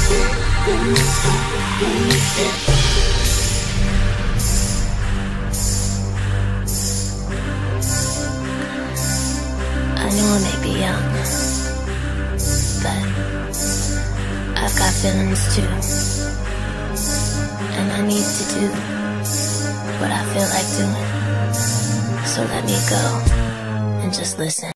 I know I may be young, but I've got feelings too. And I need to do what I feel like doing. So let me go and just listen.